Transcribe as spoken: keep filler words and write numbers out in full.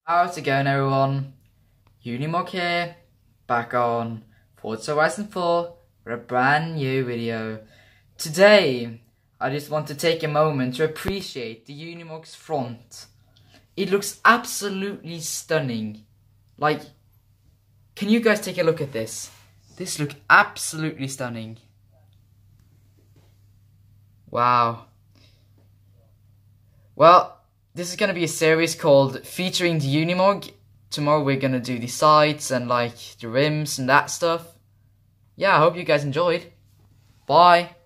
How's it going, everyone? Unimog here, back on Forza Horizon four for a brand new video. Today, I just want to take a moment to appreciate the Unimog's front. It looks absolutely stunning. Like, can you guys take a look at this? This looks absolutely stunning. Wow. Well, this is going to be a series called Featuring the Unimog. Tomorrow we're going to do the sights and like the rims and that stuff. Yeah, I hope you guys enjoyed. Bye.